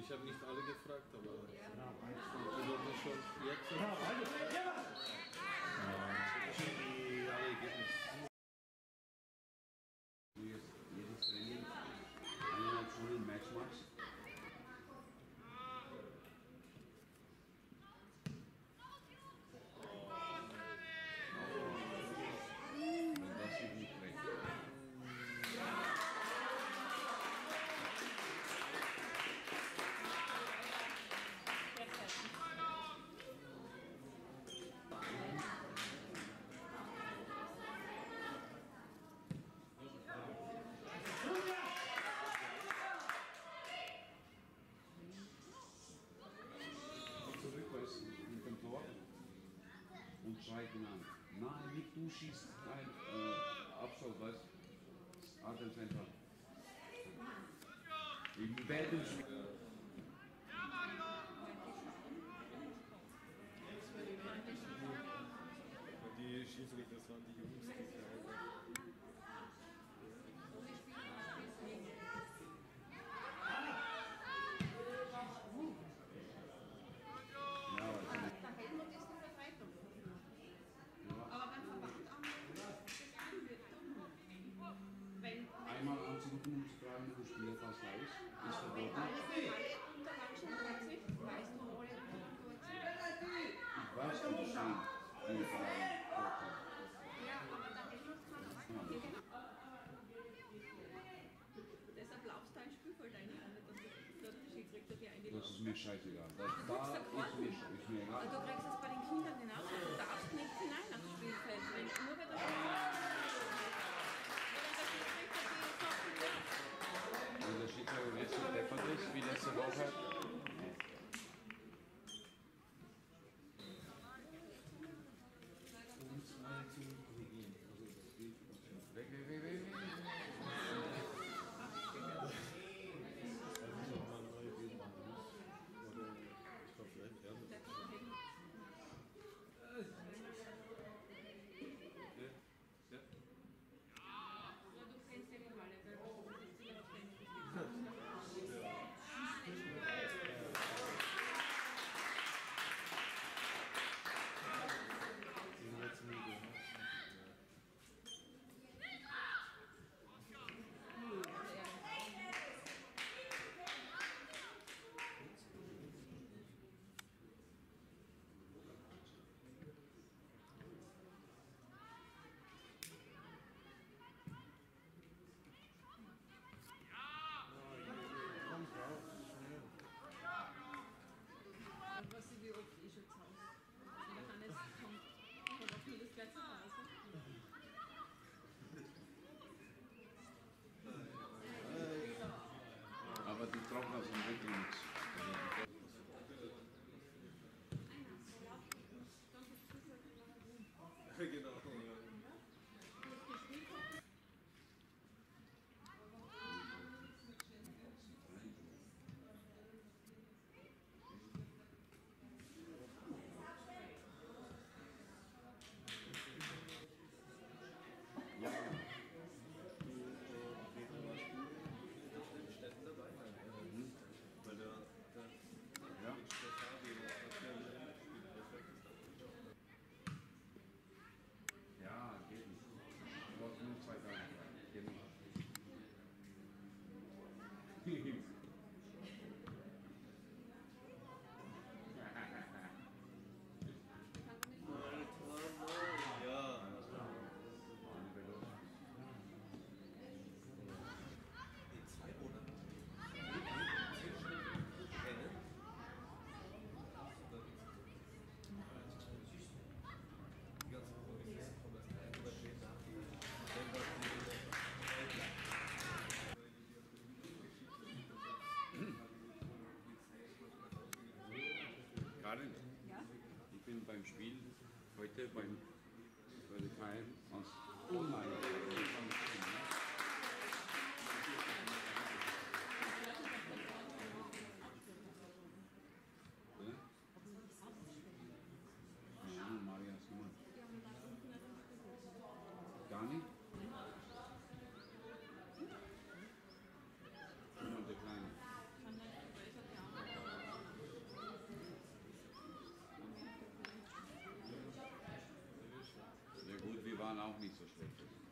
ich habe nicht alle gefragt, aber die wurden schon jetzt die alle Ergebnisse. Jedes Training, 1,5 Stunden Match machst. Das sieht nicht weg. Zurückweisen mit dem Tor und schreit ihn an. Nein, nicht du schießt, nein, Abschluss, weißt du? Adel Center. Im Bett und Die Schiedsrichter waren die Jungs, die Der Helmut ist eine Vertretung. Aber beim Verband wird wenn einmal anzurufen, um zu fragen, wo Spielerpass da ist wenn verboten. alle Unterlagen schon dort sind, weißt du, wo alle Unterlagen dort sind. Ich weiß, wo die stehen. Ja, aber der Helmut kann auch. Deshalb laufst du ein Spielfeld ein, dass der Schiedsrichter dir einlädt. Das ist mir scheißegal. Da ist mir egal. Du kriegst es bei den Kindern genauso. Du darfst nicht hinein aufs Spielfeld. Wenn, nur weil der Wenn der Schiedsrichter jetzt so deppert ist, wie letzte Woche. Weg. Du kennst ja die Halle, weil du bist ja ständig. Was sie wie oft schon zu Hause. Der Hannes kommt auch nur das gleiche Hause. Aber die Trockner sind wirklich nichts. genau. Ja. Städten dabei, weil der Ja. Ja, geht nicht. Du brauchst nur 2 Tage. Geht nicht. Ja. In 2 Monaten. Kennen. Die ganzen Profis kommen das rein, aber stehen nach Karin, Ja? ich bin beim Spiel heute bei der KM als Online. Ja, Marias Nummer. Gar nicht? Und der Kleine. Wirklich.